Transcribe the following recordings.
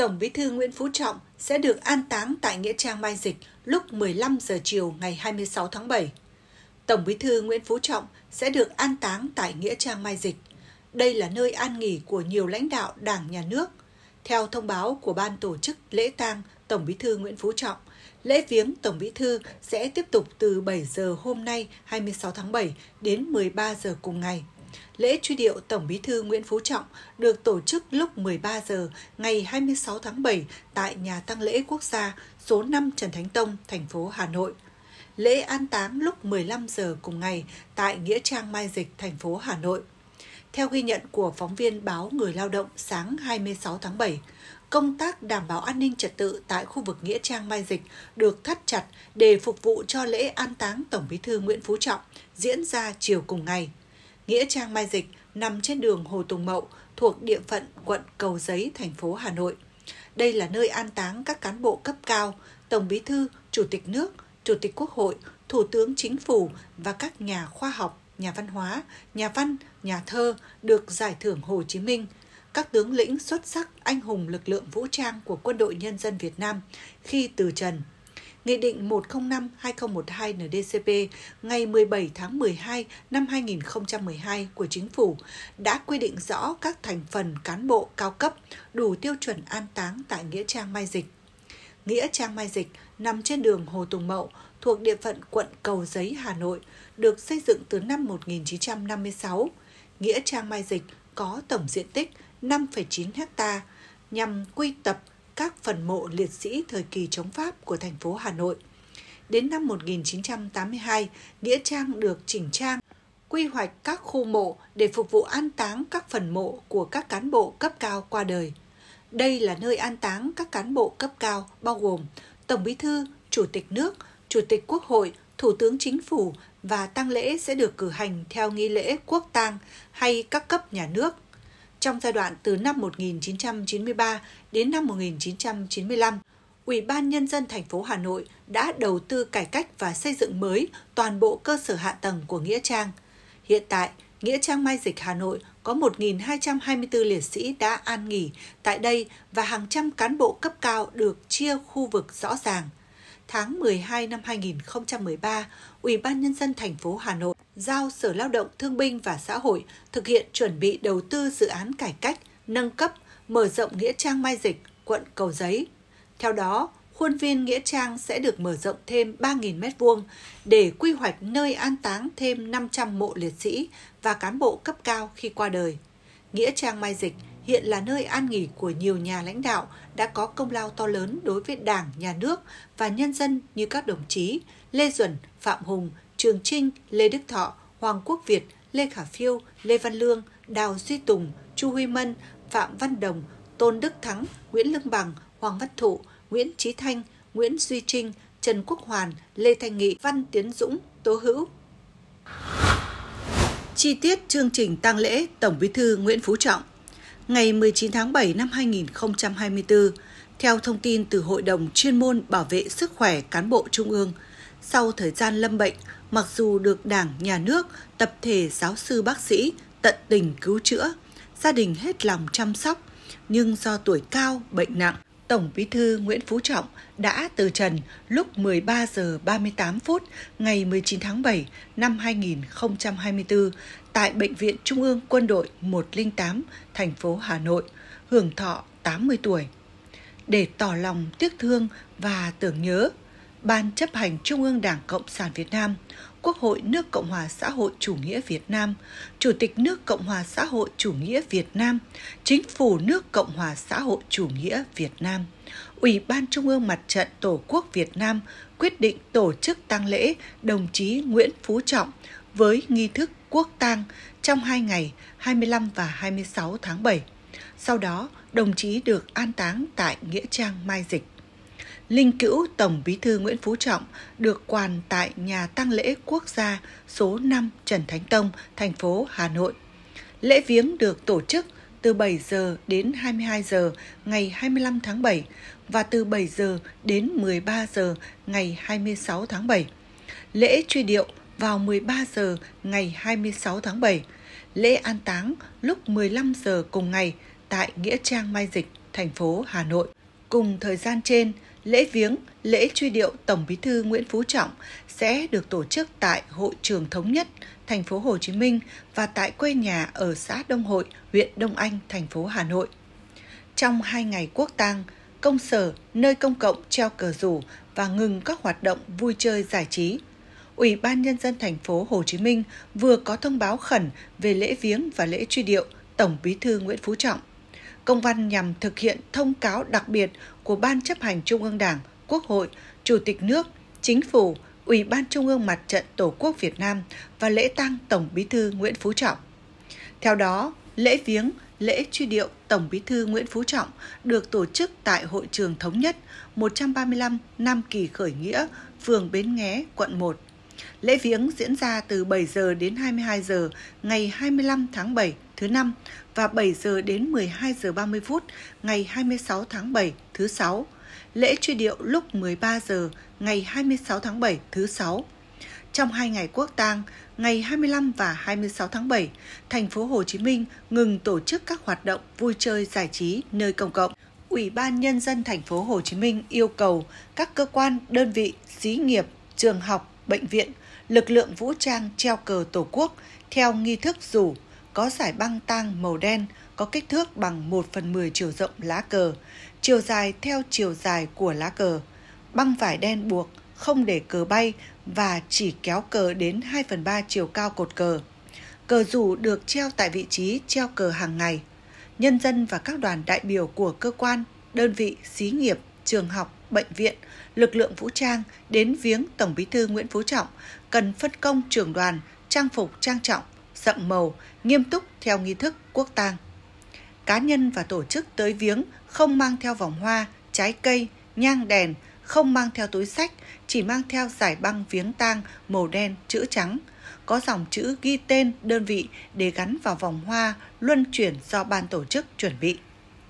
Tổng Bí thư Nguyễn Phú Trọng sẽ được an táng tại Nghĩa trang Mai Dịch lúc 15 giờ chiều ngày 26 tháng 7. Tổng Bí thư Nguyễn Phú Trọng sẽ được an táng tại Nghĩa trang Mai Dịch. Đây là nơi an nghỉ của nhiều lãnh đạo Đảng, Nhà nước. Theo thông báo của Ban tổ chức lễ tang Tổng Bí thư Nguyễn Phú Trọng, lễ viếng Tổng Bí thư sẽ tiếp tục từ 7 giờ hôm nay 26 tháng 7 đến 13 giờ cùng ngày. Lễ truy điệu Tổng Bí thư Nguyễn Phú Trọng được tổ chức lúc 13 giờ ngày 26 tháng 7 tại Nhà tang lễ quốc gia số 5 Trần Thánh Tông, thành phố Hà Nội. Lễ an táng lúc 15 giờ cùng ngày tại Nghĩa trang Mai Dịch, thành phố Hà Nội. Theo ghi nhận của phóng viên báo Người Lao động sáng 26 tháng 7, công tác đảm bảo an ninh trật tự tại khu vực Nghĩa trang Mai Dịch được thắt chặt để phục vụ cho lễ an táng Tổng Bí thư Nguyễn Phú Trọng diễn ra chiều cùng ngày. Nghĩa trang Mai Dịch nằm trên đường Hồ Tùng Mậu thuộc địa phận quận Cầu Giấy, thành phố Hà Nội. Đây là nơi an táng các cán bộ cấp cao, Tổng Bí thư, Chủ tịch nước, Chủ tịch Quốc hội, Thủ tướng Chính phủ và các nhà khoa học, nhà văn hóa, nhà văn, nhà thơ được Giải thưởng Hồ Chí Minh, các tướng lĩnh xuất sắc anh hùng lực lượng vũ trang của Quân đội Nhân dân Việt Nam khi từ trần. Nghị định 105/2012 NĐ-CP ngày 17 tháng 12 năm 2012 của Chính phủ đã quy định rõ các thành phần cán bộ cao cấp đủ tiêu chuẩn an táng tại Nghĩa trang Mai Dịch. Nghĩa trang Mai Dịch nằm trên đường Hồ Tùng Mậu thuộc địa phận quận Cầu Giấy, Hà Nội, được xây dựng từ năm 1956. Nghĩa trang Mai Dịch có tổng diện tích 5,9 ha nhằm quy tập các phần mộ liệt sĩ thời kỳ chống Pháp của thành phố Hà Nội. Đến năm 1982, Nghĩa trang được chỉnh trang, quy hoạch các khu mộ để phục vụ an táng các phần mộ của các cán bộ cấp cao qua đời. Đây là nơi an táng các cán bộ cấp cao bao gồm Tổng Bí thư, Chủ tịch nước, Chủ tịch Quốc hội, Thủ tướng Chính phủ và tang lễ sẽ được cử hành theo nghi lễ quốc tang hay các cấp nhà nước. Trong giai đoạn từ năm 1993 đến năm 1995, Ủy ban Nhân dân thành phố Hà Nội đã đầu tư cải cách và xây dựng mới toàn bộ cơ sở hạ tầng của Nghĩa trang. Hiện tại, Nghĩa trang Mai Dịch Hà Nội có 1.224 liệt sĩ đã an nghỉ tại đây và hàng trăm cán bộ cấp cao được chia khu vực rõ ràng. Tháng 12 năm 2013, Ủy ban Nhân dân thành phố Hà Nội giao Sở Lao động Thương binh và Xã hội thực hiện chuẩn bị đầu tư dự án cải cách, nâng cấp, mở rộng Nghĩa trang Mai Dịch, quận Cầu Giấy. Theo đó, khuôn viên Nghĩa trang sẽ được mở rộng thêm 3.000 m² để quy hoạch nơi an táng thêm 500 mộ liệt sĩ và cán bộ cấp cao khi qua đời. Nghĩa trang Mai Dịch hiện là nơi an nghỉ của nhiều nhà lãnh đạo đã có công lao to lớn đối với Đảng, Nhà nước và nhân dân như các đồng chí Lê Duẩn, Phạm Hùng, Trường Chinh, Lê Đức Thọ, Hoàng Quốc Việt, Lê Khả Phiêu, Lê Văn Lương, Đào Duy Tùng, Chu Huy Mân, Phạm Văn Đồng, Tôn Đức Thắng, Nguyễn Lương Bằng, Hoàng Văn Thụ, Nguyễn Chí Thanh, Nguyễn Duy Trinh, Trần Quốc Hoàn, Lê Thanh Nghị, Văn Tiến Dũng, Tố Hữu. Chi tiết chương trình tang lễ Tổng Bí thư Nguyễn Phú Trọng. Ngày 19 tháng 7 năm 2024, theo thông tin từ Hội đồng chuyên môn bảo vệ sức khỏe cán bộ Trung ương, sau thời gian lâm bệnh, mặc dù được Đảng, Nhà nước, tập thể giáo sư bác sĩ tận tình cứu chữa, gia đình hết lòng chăm sóc, nhưng do tuổi cao, bệnh nặng, Tổng Bí thư Nguyễn Phú Trọng đã từ trần lúc 13 giờ 38 phút ngày 19 tháng 7 năm 2024 tại Bệnh viện Trung ương Quân đội 108, thành phố Hà Nội, hưởng thọ 80 tuổi. Để tỏ lòng tiếc thương và tưởng nhớ, Ban chấp hành Trung ương Đảng Cộng sản Việt Nam, Quốc hội nước Cộng hòa xã hội chủ nghĩa Việt Nam, Chủ tịch nước Cộng hòa xã hội chủ nghĩa Việt Nam, Chính phủ nước Cộng hòa xã hội chủ nghĩa Việt Nam, Ủy ban Trung ương Mặt trận Tổ quốc Việt Nam quyết định tổ chức tang lễ đồng chí Nguyễn Phú Trọng với nghi thức quốc tang trong 2 ngày 25 và 26 tháng 7. Sau đó, đồng chí được an táng tại Nghĩa trang Mai Dịch. Linh cữu Tổng Bí thư Nguyễn Phú Trọng được quàn tại Nhà tang lễ quốc gia số 5 Trần Thánh Tông, thành phố Hà Nội. Lễ viếng được tổ chức từ 7 giờ đến 22 giờ ngày 25 tháng 7 và từ 7 giờ đến 13 giờ ngày 26 tháng 7. Lễ truy điệu vào 13 giờ ngày 26 tháng 7. Lễ an táng lúc 15 giờ cùng ngày tại Nghĩa trang Mai Dịch, thành phố Hà Nội. Cùng thời gian trên, lễ viếng, lễ truy điệu Tổng Bí thư Nguyễn Phú Trọng sẽ được tổ chức tại Hội trường Thống nhất, thành phố Hồ Chí Minh và tại quê nhà ở xã Đông Hội, huyện Đông Anh, thành phố Hà Nội. Trong 2 ngày quốc tang, công sở, nơi công cộng treo cờ rủ và ngừng các hoạt động vui chơi giải trí. Ủy ban Nhân dân thành phố Hồ Chí Minh vừa có thông báo khẩn về lễ viếng và lễ truy điệu Tổng Bí thư Nguyễn Phú Trọng. Công văn nhằm thực hiện thông cáo đặc biệt của Ban Chấp hành Trung ương Đảng, Quốc hội, Chủ tịch nước, Chính phủ, Ủy ban Trung ương Mặt trận Tổ quốc Việt Nam và lễ tang Tổng Bí thư Nguyễn Phú Trọng. Theo đó, lễ viếng, lễ truy điệu Tổng Bí thư Nguyễn Phú Trọng được tổ chức tại Hội trường Thống nhất 135 Nam Kỳ Khởi Nghĩa, phường Bến Nghé, quận 1. Lễ viếng diễn ra từ 7 giờ đến 22 giờ ngày 25 tháng 7 thứ Năm và 7 giờ đến 12 giờ 30 phút ngày 26 tháng 7 thứ Sáu. Lễ truy điệu lúc 13 giờ ngày 26 tháng 7 thứ Sáu. Trong 2 ngày quốc tang, ngày 25 và 26 tháng 7, thành phố Hồ Chí Minh ngừng tổ chức các hoạt động vui chơi giải trí nơi công cộng. Ủy ban Nhân dân thành phố Hồ Chí Minh yêu cầu các cơ quan, đơn vị, xí nghiệp, trường học, bệnh viện, lực lượng vũ trang treo cờ Tổ quốc theo nghi thức rủ, có dải băng tang màu đen, có kích thước bằng 1/10 chiều rộng lá cờ, chiều dài theo chiều dài của lá cờ, băng vải đen buộc, không để cờ bay và chỉ kéo cờ đến 2/3 chiều cao cột cờ. Cờ rủ được treo tại vị trí treo cờ hàng ngày. Nhân dân và các đoàn đại biểu của cơ quan, đơn vị, xí nghiệp, trường học, bệnh viện, lực lượng vũ trang đến viếng Tổng Bí thư Nguyễn Phú Trọng cần phân công trưởng đoàn trang phục trang trọng, sậm màu, nghiêm túc theo nghi thức quốc tang. Cá nhân và tổ chức tới viếng không mang theo vòng hoa, trái cây, nhang đèn, không mang theo túi xách, chỉ mang theo dải băng viếng tang màu đen chữ trắng, có dòng chữ ghi tên đơn vị để gắn vào vòng hoa luân chuyển do ban tổ chức chuẩn bị.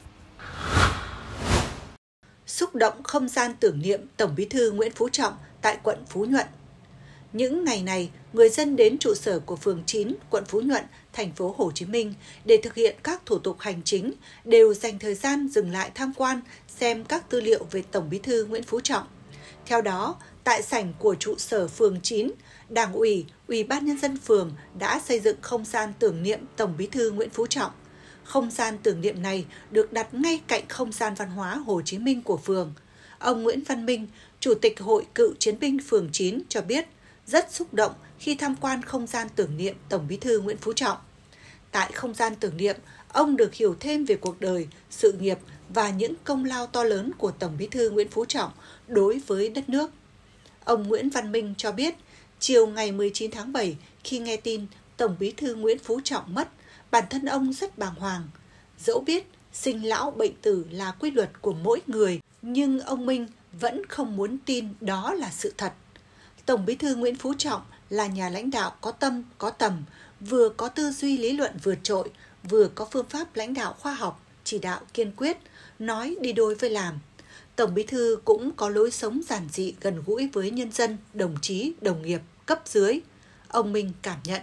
Xúc động không gian tưởng niệm Tổng Bí thư Nguyễn Phú Trọng tại quận Phú Nhuận. Những ngày này, người dân đến trụ sở của phường 9, quận Phú Nhuận, thành phố Hồ Chí Minh để thực hiện các thủ tục hành chính đều dành thời gian dừng lại tham quan, xem các tư liệu về Tổng Bí thư Nguyễn Phú Trọng. Theo đó, tại sảnh của trụ sở phường 9, Đảng ủy, Ủy ban Nhân dân phường đã xây dựng không gian tưởng niệm Tổng Bí thư Nguyễn Phú Trọng. Không gian tưởng niệm này được đặt ngay cạnh không gian văn hóa Hồ Chí Minh của phường. Ông Nguyễn Văn Minh, Chủ tịch Hội Cựu Chiến binh phường 9 cho biết rất xúc động khi tham quan không gian tưởng niệm Tổng Bí thư Nguyễn Phú Trọng. Tại không gian tưởng niệm, ông được hiểu thêm về cuộc đời, sự nghiệp và những công lao to lớn của Tổng Bí thư Nguyễn Phú Trọng đối với đất nước. Ông Nguyễn Văn Minh cho biết, chiều ngày 19 tháng 7, khi nghe tin Tổng Bí thư Nguyễn Phú Trọng mất, bản thân ông rất bàng hoàng. Dẫu biết sinh lão bệnh tử là quy luật của mỗi người, nhưng ông Minh vẫn không muốn tin đó là sự thật. Tổng Bí thư Nguyễn Phú Trọng là nhà lãnh đạo có tâm, có tầm, vừa có tư duy lý luận vượt trội, vừa có phương pháp lãnh đạo khoa học, chỉ đạo kiên quyết, nói đi đôi với làm. Tổng Bí thư cũng có lối sống giản dị gần gũi với nhân dân, đồng chí, đồng nghiệp, cấp dưới. Ông Minh cảm nhận.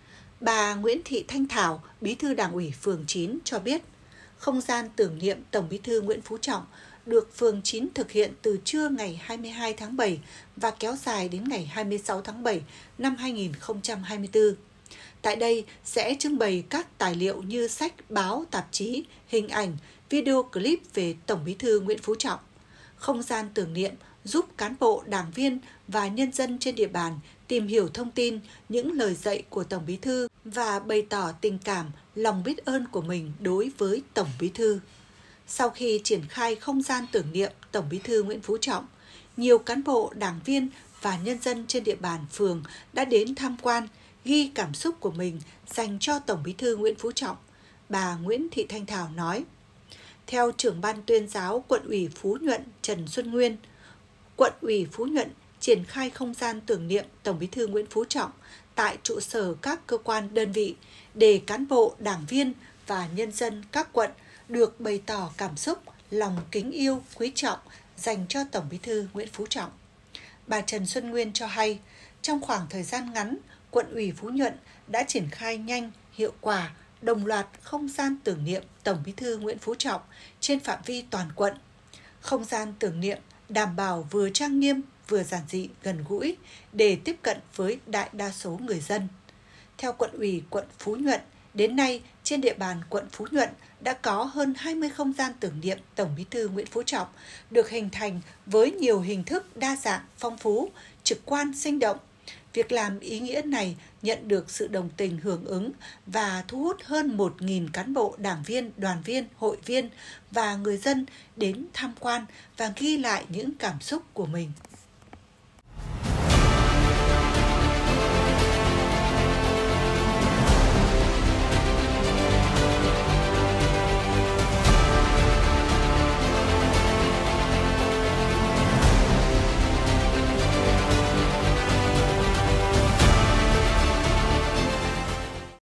Bà Nguyễn Thị Thanh Thảo, Bí thư Đảng ủy phường 9 cho biết, không gian tưởng niệm Tổng Bí thư Nguyễn Phú Trọng được phường 9 thực hiện từ trưa ngày 22 tháng 7 và kéo dài đến ngày 26 tháng 7 năm 2024. Tại đây sẽ trưng bày các tài liệu như sách, báo, tạp chí, hình ảnh, video clip về Tổng Bí thư Nguyễn Phú Trọng. Không gian tưởng niệm giúp cán bộ, đảng viên và nhân dân trên địa bàn tìm hiểu thông tin, những lời dạy của Tổng Bí thư và bày tỏ tình cảm, lòng biết ơn của mình đối với Tổng Bí thư. Sau khi triển khai không gian tưởng niệm Tổng Bí thư Nguyễn Phú Trọng, nhiều cán bộ, đảng viên và nhân dân trên địa bàn phường đã đến tham quan, ghi cảm xúc của mình dành cho Tổng Bí thư Nguyễn Phú Trọng. Bà Nguyễn Thị Thanh Thảo nói, theo trưởng ban tuyên giáo quận ủy Phú Nhuận Trần Xuân Nguyên, quận ủy Phú Nhuận triển khai không gian tưởng niệm Tổng Bí thư Nguyễn Phú Trọng tại trụ sở các cơ quan đơn vị để cán bộ, đảng viên và nhân dân các quận được bày tỏ cảm xúc, lòng kính yêu, quý trọng dành cho Tổng Bí thư Nguyễn Phú Trọng. Bà Trần Xuân Nguyên cho hay, trong khoảng thời gian ngắn, quận ủy Phú Nhuận đã triển khai nhanh, hiệu quả, đồng loạt không gian tưởng niệm Tổng Bí thư Nguyễn Phú Trọng trên phạm vi toàn quận. Không gian tưởng niệm đảm bảo vừa trang nghiêm vừa giản dị gần gũi để tiếp cận với đại đa số người dân. Theo Quận ủy quận Phú Nhuận, đến nay trên địa bàn quận Phú Nhuận đã có hơn 20 không gian tưởng niệm Tổng Bí thư Nguyễn Phú Trọng được hình thành với nhiều hình thức đa dạng, phong phú, trực quan, sinh động. Việc làm ý nghĩa này nhận được sự đồng tình hưởng ứng và thu hút hơn 1.000 cán bộ, đảng viên, đoàn viên, hội viên và người dân đến tham quan và ghi lại những cảm xúc của mình.